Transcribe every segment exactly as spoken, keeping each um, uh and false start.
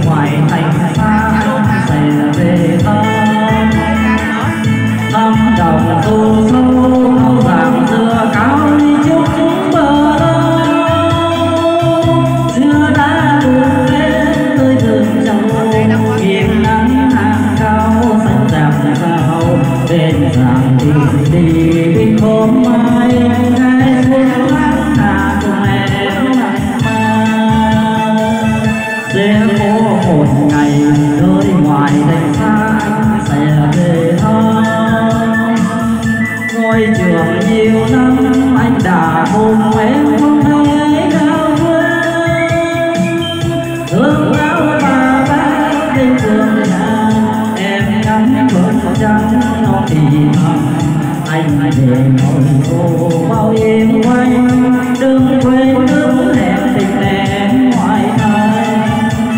ngoài thành xa sẽ về thăm thăm đồng tu sâu thâu vàng dừa cao đi trước chúng bờ dừa đã buồn lên tới rừng trồng nghiêng nắng hàng cao xanh rạp vào bên rạng đi đi bên hôm mai ngày xuân lang hà cùng em sẽ có một ngày nơi ngoài thành xa anh sẽ về thăm ngôi trường nhiều năm anh đã cùng em không thấy cao quên thương áo bà bác bên vườn nhà em ngắm vườn trắng nó thì thầm anh về ngồi ô bao yên quanh đừng quên đứng hẹn tình em ngoài thành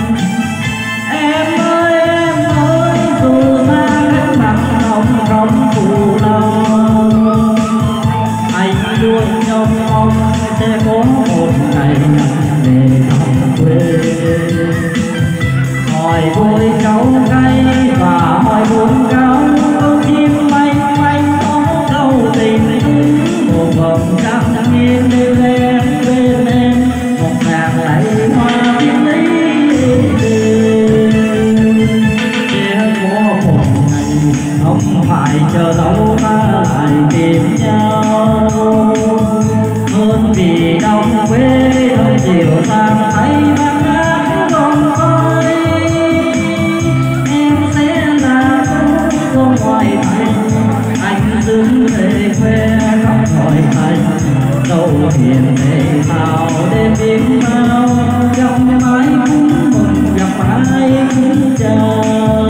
em ơi em ơi dù xa nước mặt lòng không phụ lòng anh luôn trong mong sẽ có một ngày về thăm quê hỏi vui cháu gay và hỏi buồn cao câu chim manh manh có câu tình một vòng trăng nghiêng lên em bên em một ngàn tay hoa tím lý sẽ có một ngày không phải chờ lâu ta lại tìm nhau hơn vì đông quê đông chiều sang thấy bác gái con coi em sẽ là con ngoài thành anh dưng về quê khắp mọi thành đâu hiền thể thao đêm biến bao trong mái cũng mừng gặp ai cũng chào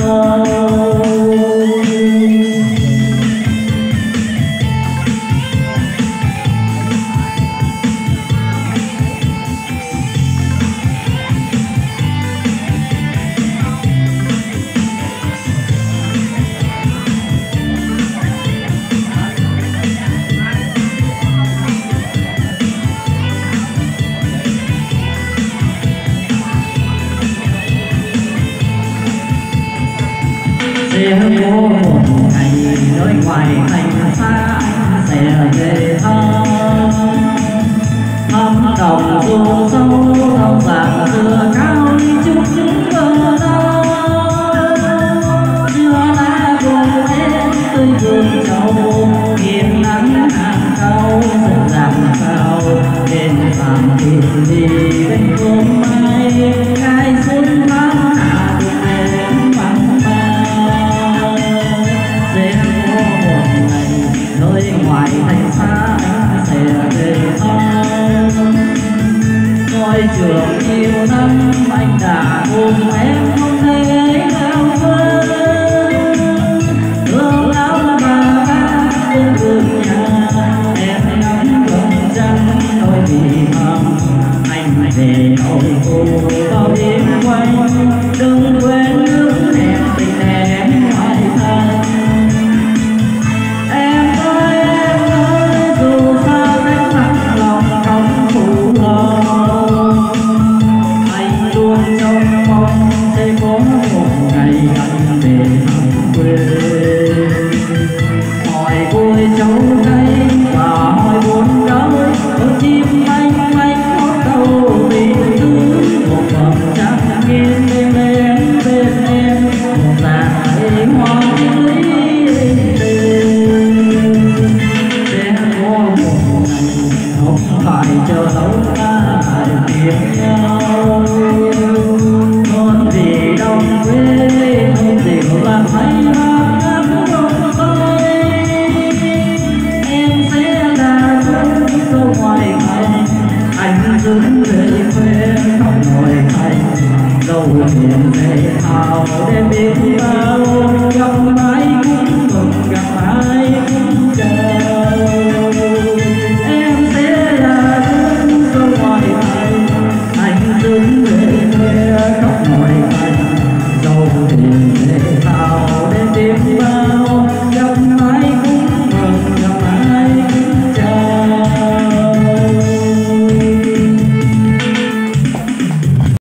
sẽ có một ngày nơi ngoài thành xa sẽ về thăm thăm đồng ruộng sâu thăm vàng dừa cao đi chúc chúng bờ đâu dừa lá cùng em tới vườn trầu nghiêng nắng hàng cao dần dàng cao bên vàng tìm đi bên hôm mai ngày xuân tháng hạ cùng em bằng nơi ngoài thành xa anh sẽ về thăm ngôi trường nhiều năm anh đã cùng em